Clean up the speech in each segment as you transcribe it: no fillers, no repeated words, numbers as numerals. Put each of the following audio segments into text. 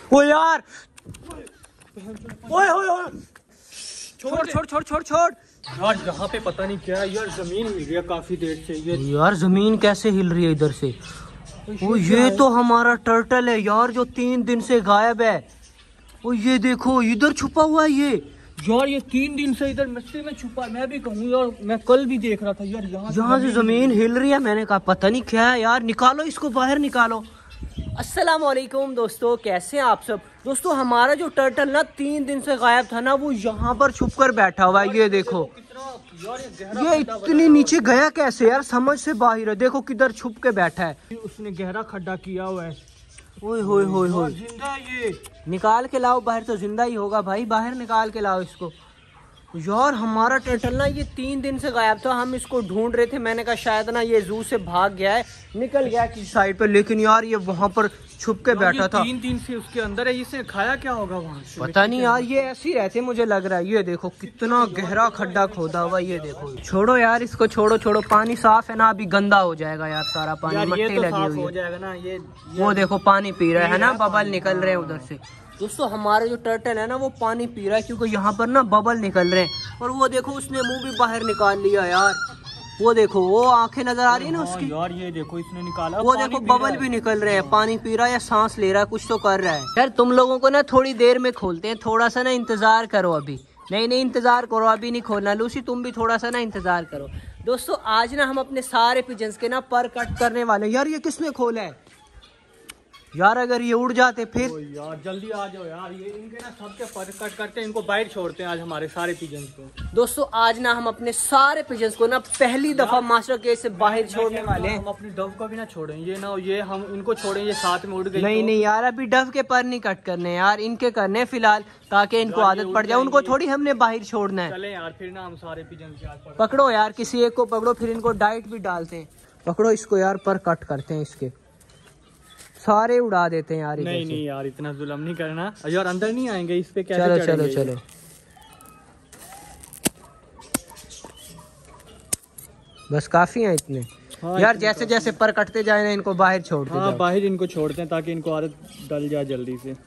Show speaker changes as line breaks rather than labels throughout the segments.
ओ यार, ओए ओए ओए, छोड़ छोड़ छोड़ छोड़ छोड़ यार। यहाँ पे पता नहीं क्या है यार, जमीन हिल रही है काफी देर से। ये यार जमीन कैसे हिल रही है इधर से? ओ ये तो हमारा टर्टल है यार, जो 3 दिन से गायब है। ओ ये देखो इधर छुपा हुआ है ये यार, ये 3 दिन से इधर मिट्टी में छुपा है। मैं भी कहूँ यार, मैं कल भी देख रहा था यार, यहाँ से जमीन हिल रही है। मैंने कहा पता नहीं क्या है यार, निकालो इसको बाहर निकालो। अस्सलाम वालेकुम दोस्तों, कैसे हैं आप सब? दोस्तों हमारा जो टर्टल ना 3 दिन से गायब था ना, वो यहाँ पर छुप कर बैठा हुआ है। ये देखो ये इतनी नीचे गया कैसे यार, समझ से बाहर है। देखो किधर छुप के बैठा है, उसने गहरा खड्डा किया हुआ है। ओए होए होए होए, जिंदा ये निकाल के लाओ बाहर, तो जिंदा ही होगा भाई, बाहर निकाल के लाओ इसको। यार हमारा टर्टल ना ये 3 दिन से गायब था, हम इसको ढूंढ रहे थे। मैंने कहा शायद ना ये जू से भाग गया है, निकल गया किसी साइड पे, लेकिन यार ये वहां पर छुप के बैठा था। 3 दिन से उसके अंदर है, इसने खाया क्या होगा वहां से पता नहीं यार। ये ऐसे ही रहते मुझे लग रहा है। ये देखो कितना गहरा खड्डा खोदा हुआ। ये देखो, छोड़ो यार इसको, छोड़ो छोड़ो, पानी साफ है ना, अभी गंदा हो जाएगा यार सारा पानी, मट्टी लगी हुई हो जाएगा ना। ये वो देखो पानी पी रहा है ना, बबल निकल रहे हैं उधर से। दोस्तों हमारा जो टर्टल है ना, वो पानी पी रहा है, क्योंकि यहाँ पर ना बबल निकल रहे हैं। और वो देखो उसने मुंह भी बाहर निकाल लिया यार। वो देखो वो आंखें नजर आ रही है ना उसकी यार। ये देखो इसने निकाला, वो देखो बबल भी निकल रहे हैं, पानी पी रहा है या सांस ले रहा है, कुछ तो कर रहा है यार। तुम लोगों को ना थोड़ी देर में खोलते हैं, थोड़ा सा ना इंतजार करो अभी। नहीं नहीं इंतजार करो, अभी नहीं खोलना। लूसी तुम भी थोड़ा सा ना इंतजार करो। दोस्तों आज ना हम अपने सारे पिजन्स के ना पर कट करने वाले। यार ये किसने खोला है यार? अगर ये उड़ जाते फिर? यार जल्दी आ जाओ यार, ये इनके ना सबके पर कट करते हैं, इनको बाहर छोड़ते हैं आज हमारे सारे पिजन्स को। दोस्तों आज ना हम अपने सारे पिजन्स को ना पहली दफा मास्टर केज से बाहर छोड़ने वाले हैं। हम अपनी डव को भी ना छोड़ें, ये ना ये हम इनको छोड़ें, ये साथ में उड़ गई। नहीं नहीं यार, अभी डव के पर नहीं कट करने यार, इनके करने फिलहाल, ताकि इनको आदत पड़ जाए। उनको थोड़ी हमने बाहर छोड़ना है। चले यार फिर ना हम सारे पिजन्स पकड़ो यार, किसी एक को पकड़ो, फिर इनको डाइट भी डालते हैं। पकड़ो इसको यार, पर कट करते हैं इसके, सारे उड़ा देते हैं यार। नहीं नहीं यार, इतना जुल्म नहीं करना यार, अंदर नहीं आएंगे इस पे कैसे? चलो चलो चलो, बस काफी हैं इतने। हाँ, यार जैसे जैसे पर कटते जाए ना, इनको बाहर छोड़ते हैं। हाँ बाहर इनको छोड़ते हैं ताकि इनको आदत डल जाए जल्दी से।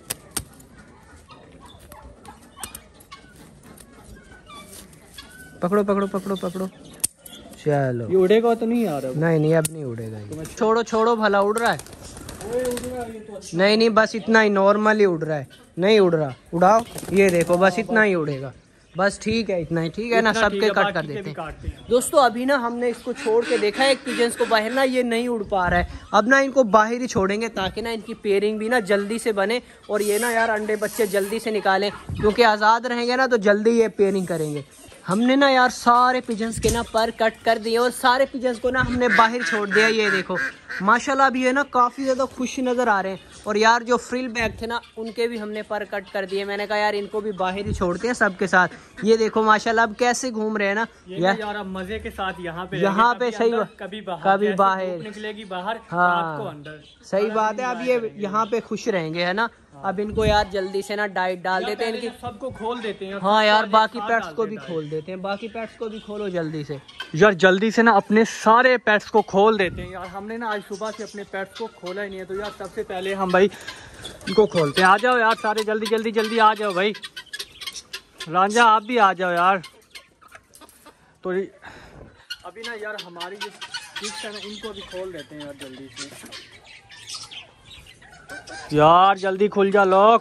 पकड़ो पकड़ो पकड़ो पकड़ो, चलो। ये उड़ेगा तो नहीं यार? नहीं नहीं अब नहीं उड़ेगा। छोड़ो छोड़ो, भला उड़ रहा है। नहीं नहीं बस इतना ही, नॉर्मली उड़ रहा है, नहीं उड़ रहा। उड़ाओ, ये देखो बस इतना ही उड़ेगा, बस ठीक है, इतना ही ठीक है ना। सबके कट कर देते हैं। दोस्तों अभी ना हमने इसको छोड़ के देखा है, एक पिजन्स को बाहर ना, ये नहीं उड़ पा रहा है। अब ना इनको बाहर ही छोड़ेंगे, ताकि ना इनकी पेयरिंग भी ना जल्दी से बने, और ये ना यार अंडे बच्चे जल्दी से निकालें, क्योंकि आज़ाद रहेंगे ना तो जल्दी ये पेयरिंग करेंगे। हमने ना यार सारे पिजन्स के ना पर कट कर दिए, और सारे पिजन्स को ना हमने बाहर छोड़ दिया। ये देखो माशाल्लाह अभी ये ना काफ़ी ज़्यादा खुश नज़र आ रहे हैं। और यार जो फ्रिल बैग थे ना, उनके भी हमने पर कट कर दिए। मैंने कहा यार इनको भी बाहर ही छोड़ते हैं सबके साथ। ये देखो माशाल्लाह अब कैसे घूम रहे हैं ना यार, अब मज़े के साथ यहाँ पे सही, कभी बाहर निकलेगी बाहर, हाँ को अंदर। सही बात है, अब ये यहाँ पे खुश रहेंगे है ना। अब इनको यार जल्दी से ना डाइट डाल देते हैं, इनकी सबको खोल देते हैं। हाँ यार बाकी पेट्स को भी खोल देते हैं, बाकी पेट्स को भी खोलो जल्दी से यार, जल्दी से ना अपने सारे पेट्स को खोल देते हैं यार। हमने ना आज सुबह से अपने पेट्स को खोला ही नहीं है, तो यार सबसे पहले हम भाई इनको खोलते हैं। आ जाओ यार सारे, जल्दी जल्दी जल्दी आ जाओ भाई। रांझा आप भी आ जाओ यार। तो अभी ना यार हमारी जो फिश है ना, इनको भी खोल देते हैं यार जल्दी से। यार जल्दी खुल जा लोग,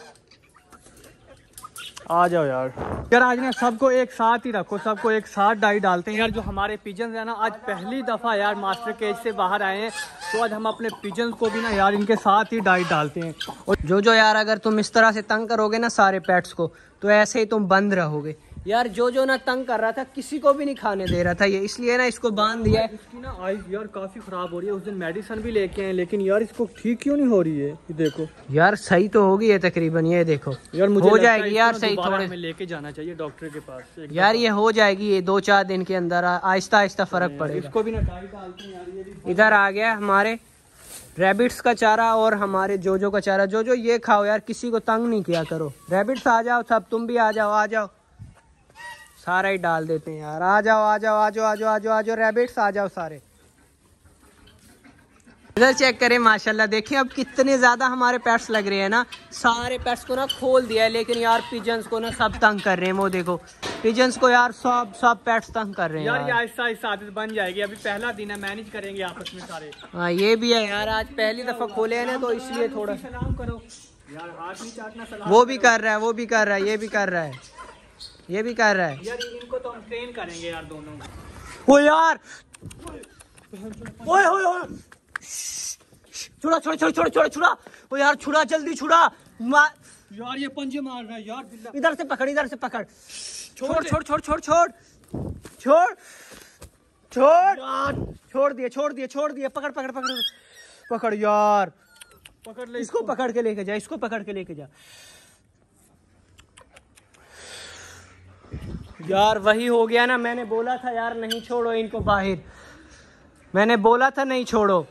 आ जाओ यार। यार आज ना सबको एक साथ ही रखो, सबको एक साथ डाइट डालते हैं यार। जो हमारे पिजन्स है ना, आज पहली दफ़ा यार मास्टर केज से बाहर आए हैं, तो आज हम अपने पिजन्स को भी ना यार इनके साथ ही डाइट डालते हैं। और जो यार अगर तुम इस तरह से तंग करोगे ना सारे पेट्स को, तो ऐसे ही तुम बंद रहोगे यार। जो ना तंग कर रहा था, किसी को भी नहीं खाने दे रहा था ये, इसलिए ना इसको बांध दिया है। इसकी ना आइज यार काफी खराब हो रही है, उस दिन मेडिसिन भी लेके आए, लेकिन यार इसको ठीक क्यों नहीं हो रही है? ये देखो यार सही तो होगी ये तकरीबन, ये देखो यार मुझे हो जाएगी यार सही। थोड़े में लेके जाना चाहिए डॉक्टर के पास यार, ये हो जाएगी, ये 2-4 दिन के अंदर आहिस्ता आहिस्ता फर्क पड़ेगा। इसको भी ना डाइट डालते हैं यार। ये इधर आ गया हमारे रैबिट्स का चारा और हमारे जोजो का चारा। जोजो ये खाओ यार, किसी को तंग नहीं किया करो। रैबिट्स आ जाओ सब, तुम भी आ जाओ, आ जाओ, सारा ही डाल देते हैं यार। आ जाओ आ जाओ आ जाओ आ जाओ आ जाओ आ जाओ रैबिट्स आ जाओ सारे। इधर चेक करें माशाल्लाह, देखिए अब कितने ज्यादा हमारे पेट्स लग रहे हैं ना। सारे पेट्स को ना खोल दिया है, लेकिन यार पिजन्स को ना सब तंग कर रहे हैं। वो देखो पिजन्स को यार सब पेट्स तंग कर रहे हैं यार।
आहिस्ता आहिस्ता आदत बन जाएगी, अभी पहला दिन है, मैनेज करेंगे आपस में सारे।
हाँ ये भी है यार, आज पहली दफा खोले हैं ना तो इसलिए थोड़ा
सलाम करो यार, हाथ नहीं चाटना सलाम।
वो भी कर रहा है, वो भी कर रहा है, ये भी कर रहा है, ये भी कर रहा है
यार। इनको तो हम ट्रेन करेंगे यार दोनों।
ओ यार ओए ओए ओए छुड़ा छोड़ छोड़ छोड़ छोड़ छुड़ा। ओ यार छुड़ा, जल्दी छुड़ा
यार, ये पंजे मार रहा है यार।
इधर से पकड़, इधर से पकड़। छोड़ छोड़ छोड़ छोड़ छोड़ छोड़ छोड़ छोड़ दिए छोड़ दिए छोड़ दिए। पकड़ पकड़ पकड़ पकड़ यार,
पकड़ ले
इसको पकड़ के लेके जा, इसको पकड़ के लेके जा यार। वही हो गया ना, मैंने बोला था यार नहीं छोड़ो इनको बाहर, मैंने बोला था नहीं छोड़ो।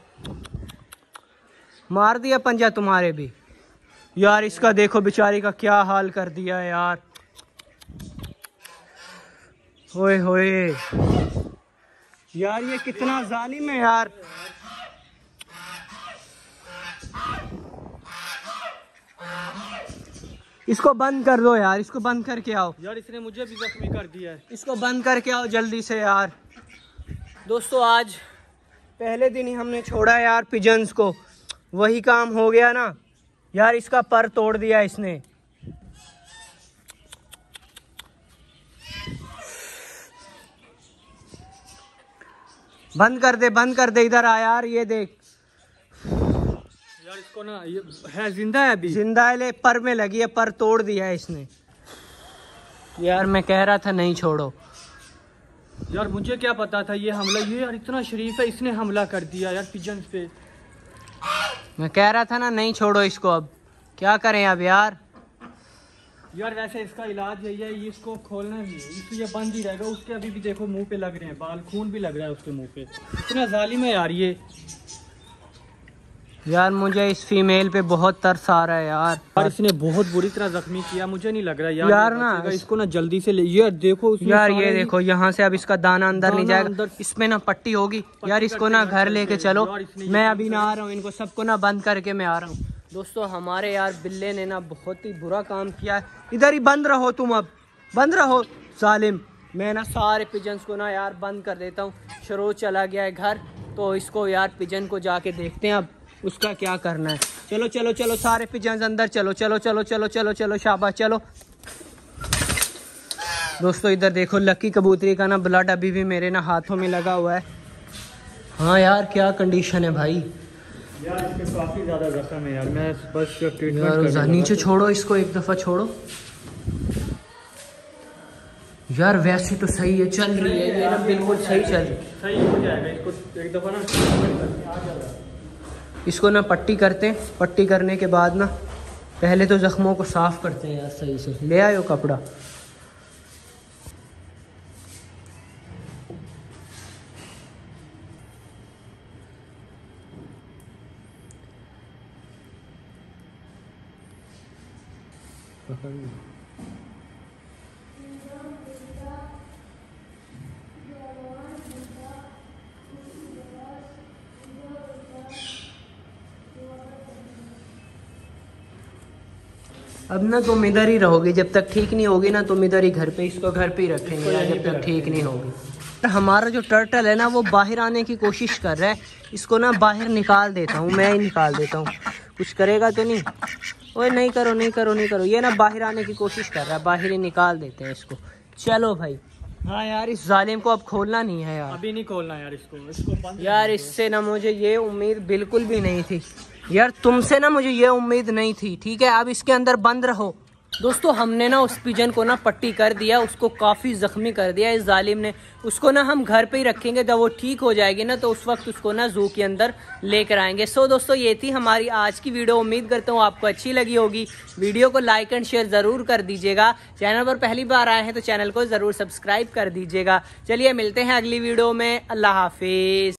मार दिया पंजा तुम्हारे भी यार। इसका देखो बेचारी का क्या हाल कर दिया है यार। ओए होए यार, ये कितना जालिम है यार। इसको बंद कर दो यार, इसको बंद करके आओ
यार। इसने मुझे भी जख्मी कर दिया है,
इसको बंद करके आओ जल्दी से यार। दोस्तों आज पहले दिन ही हमने छोड़ा यार पिजन्स को, वही काम हो गया ना यार। इसका पर तोड़ दिया इसने। बंद कर दे, बंद कर दे, इधर आ यार। ये देख
यार, इसको ना ये है जिंदा है अभी,
जिंदा है, ले पर में लगी है, पर तोड़ दिया है इसने यार। मैं कह रहा था नहीं छोड़ो
यार, मुझे क्या पता था ये हमला। ये यार इतना शरीफ है, इसने हमला कर दिया यार पिजन्स पे।
मैं कह रहा था ना नहीं छोड़ो इसको, अब क्या करें अब यार।
यार वैसे इसका इलाज यही है, ये इसको खोलना नहीं है, इसलिए ये बंद ही रहेगा। उसके अभी भी देखो मुंह पे लग रहे हैं बाल, खून भी लग रहा है उसके मुंह पे। इतना जालिम है यार ये।
यार मुझे इस फीमेल पे बहुत तरस आ रहा है यार।
और इसने बहुत बुरी तरह जख्मी किया, मुझे नहीं लग रहा
यार ना
इसको ना जल्दी से ले। यार देखो
यार, ये देखो यहाँ से अब इसका दाना अंदर नहीं जाएगा, इसमें ना पट्टी होगी यार। इसको ना घर लेके चलो, मैं अभी ना आ रहा हूँ, इनको सबको ना बंद करके मैं आ रहा हूँ। दोस्तों हमारे यार बिल्ले ने ना बहुत ही बुरा काम किया है। इधर ही बंद रहो तुम, अब बंद रहो जालिम। मैं ना सारे पिजन्स को ना यार बंद कर देता हूँ। शरोज चला गया है घर, तो इसको यार पिजन को जाके देखते हैं अब उसका क्या करना है। चलो चलो चलो सारे पिजन्स अंदर चलो चलो चलो चलो चलो चलो, शाबाश चलो। दोस्तों इधर देखो, लकी कबूतरी का ना ब्लड अभी भी मेरे ना हाथों में लगा हुआ है। हाँ यार क्या कंडीशन है भाई
यार, इसमें काफी ज्यादा जख्म है यार। मैं बस
ट्रीटमेंट यार, नीचे छोड़ो इसको, एक दफा छोड़ो यार। वैसे तो सही है, चल रही है ये ना, बिल्कुल सही चल रही है,
सही हो जाएगा। इसको एक दफा ना
इसको ना पट्टी करते हैं। पट्टी करने के बाद ना पहले तो जख्मों को साफ करते हैं यार सही से। ले आयो कपड़ा। अब ना तुम इधर ही रहोगे, जब तक ठीक नहीं होगी ना तुम इधर ही घर पे, इसको घर पे ही रखेंगे यार जब तक ठीक नहीं होगी। हमारा जो टर्टल है ना वो बाहर आने की कोशिश कर रहा है, इसको ना बाहर निकाल देता हूँ, मैं ही निकाल देता हूँ। कुछ करेगा तो नहीं? ओए नहीं करो नहीं करो नहीं करो। ये ना बाहर आने की कोशिश कर रहा है, बाहर ही निकाल देते हैं इसको। चलो भाई। हाँ यार, इस जालिम को अब खोलना नहीं है यार,
अभी नहीं खोलना यार इसको बंद
यार। इससे ना मुझे ये उम्मीद बिल्कुल भी नहीं थी यार, तुमसे ना मुझे ये उम्मीद नहीं थी। ठीक है, अब इसके अंदर बंद रहो। दोस्तों हमने ना उस पिजन को ना पट्टी कर दिया, उसको काफ़ी ज़ख्मी कर दिया इस जालिम ने। उसको ना हम घर पे ही रखेंगे, जब वो ठीक हो जाएगी ना तो उस वक्त उसको ना जू के अंदर लेकर आएंगे। सो दोस्तों ये थी हमारी आज की वीडियो। उम्मीद करता हूँ आपको अच्छी लगी होगी। वीडियो को लाइक एंड शेयर ज़रूर कर दीजिएगा। चैनल पर पहली बार आए हैं तो चैनल को ज़रूर सब्सक्राइब कर दीजिएगा। चलिए मिलते हैं अगली वीडियो में। अल्लाह हाफिज़।